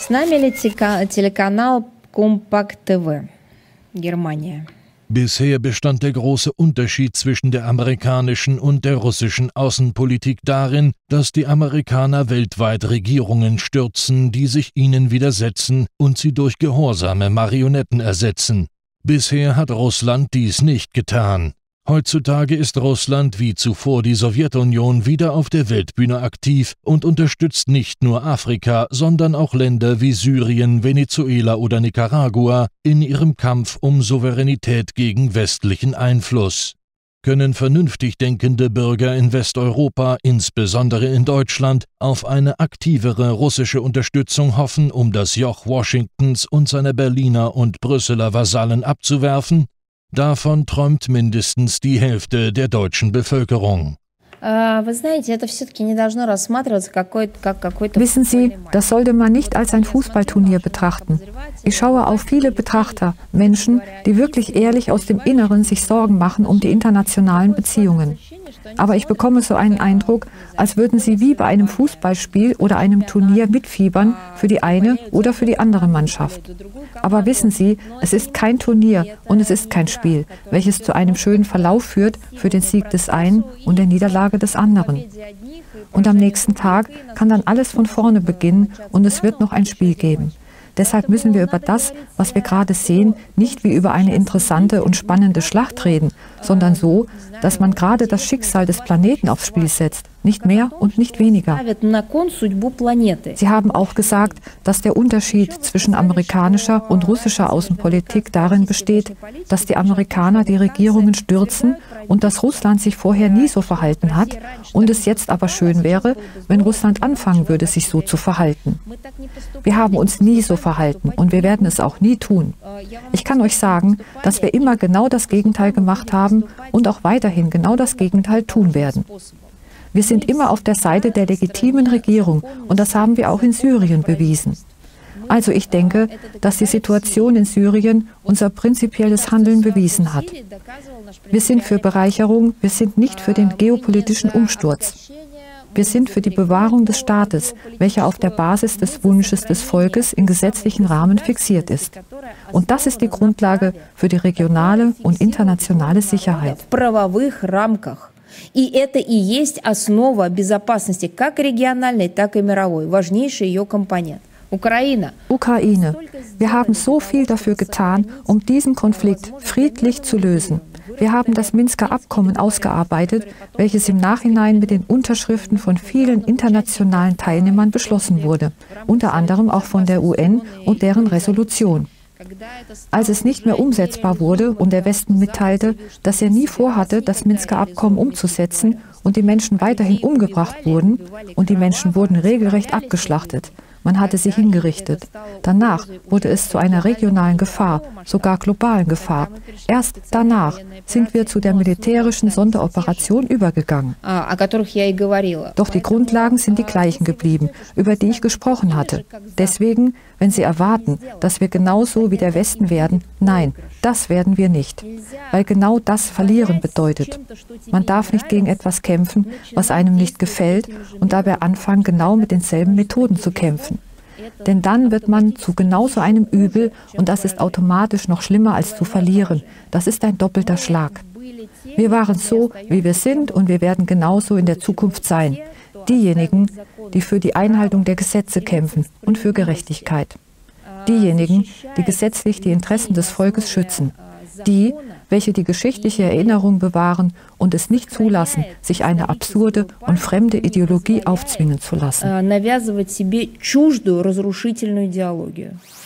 С нами телеканал Compact TV, Германия. Bisher bestand der große Unterschied zwischen der amerikanischen und der russischen Außenpolitik darin, dass die Amerikaner weltweit Regierungen stürzen, die sich ihnen widersetzen und sie durch gehorsame Marionetten ersetzen. Bisher hat Russland dies nicht getan. Heutzutage ist Russland wie zuvor die Sowjetunion wieder auf der Weltbühne aktiv und unterstützt nicht nur Afrika, sondern auch Länder wie Syrien, Venezuela oder Nicaragua in ihrem Kampf um Souveränität gegen westlichen Einfluss. Können vernünftig denkende Bürger in Westeuropa, insbesondere in Deutschland, auf eine aktivere russische Unterstützung hoffen, um das Joch Washingtons und seiner Berliner und Brüsseler Vasallen abzuwerfen? Davon träumt mindestens die Hälfte der deutschen Bevölkerung. Wissen Sie, das sollte man nicht als ein Fußballturnier betrachten. Ich schaue auf viele Betrachter, Menschen, die wirklich ehrlich aus dem Inneren sich Sorgen machen um die internationalen Beziehungen. Aber ich bekomme so einen Eindruck, als würden sie wie bei einem Fußballspiel oder einem Turnier mitfiebern für die eine oder für die andere Mannschaft. Aber wissen Sie, es ist kein Turnier und es ist kein Spiel, welches zu einem schönen Verlauf führt für den Sieg des einen und der Niederlage des anderen. Und am nächsten Tag kann dann alles von vorne beginnen und es wird noch ein Spiel geben. Deshalb müssen wir über das, was wir gerade sehen, nicht wie über eine interessante und spannende Schlacht reden, sondern so, dass man gerade das Schicksal des Planeten aufs Spiel setzt. Nicht mehr und nicht weniger. Sie haben auch gesagt, dass der Unterschied zwischen amerikanischer und russischer Außenpolitik darin besteht, dass die Amerikaner die Regierungen stürzen und dass Russland sich vorher nie so verhalten hat und es jetzt aber schön wäre, wenn Russland anfangen würde, sich so zu verhalten. Wir haben uns nie so verhalten und wir werden es auch nie tun. Ich kann euch sagen, dass wir immer genau das Gegenteil gemacht haben und auch weiterhin genau das Gegenteil tun werden. Wir sind immer auf der Seite der legitimen Regierung und das haben wir auch in Syrien bewiesen. Also ich denke, dass die Situation in Syrien unser prinzipielles Handeln bewiesen hat. Wir sind für Bereicherung, wir sind nicht für den geopolitischen Umsturz. Wir sind für die Bewahrung des Staates, welcher auf der Basis des Wunsches des Volkes in gesetzlichen Rahmen fixiert ist. Und das ist die Grundlage für die regionale und internationale Sicherheit. И это и есть основа безопасности как региональной, так и мировой, важнейший ее компонент. Ukraine. Wir haben so viel dafür getan, um diesen Konflikt friedlich zu lösen. Wir haben das Minsker Abkommen ausgearbeitet, welches im Nachhinein mit den Unterschriften von vielen internationalen Teilnehmern beschlossen wurde, unter anderem auch von der UN und deren Resolution. Als es nicht mehr umsetzbar wurde und der Westen mitteilte, dass er nie vorhatte, das Minsker Abkommen umzusetzen und die Menschen weiterhin umgebracht wurden und die Menschen wurden regelrecht abgeschlachtet. Man hatte sie hingerichtet. Danach wurde es zu einer regionalen Gefahr, sogar globalen Gefahr. Erst danach sind wir zu der militärischen Sonderoperation übergegangen. Doch die Grundlagen sind die gleichen geblieben, über die ich gesprochen hatte. Deswegen, wenn Sie erwarten, dass wir genauso wie der Westen werden, nein, das werden wir nicht. Weil genau das Verlieren bedeutet. Man darf nicht gegen etwas kämpfen, was einem nicht gefällt und dabei anfangen, genau mit denselben Methoden zu kämpfen. Denn dann wird man zu genau so einem Übel und das ist automatisch noch schlimmer als zu verlieren. Das ist ein doppelter Schlag. Wir waren so, wie wir sind und wir werden genauso in der Zukunft sein. Diejenigen, die für die Einhaltung der Gesetze kämpfen und für Gerechtigkeit. Diejenigen, die gesetzlich die Interessen des Volkes schützen. Die, welche die geschichtliche Erinnerung bewahren und es nicht zulassen, sich eine absurde und fremde Ideologie aufzwingen zu lassen.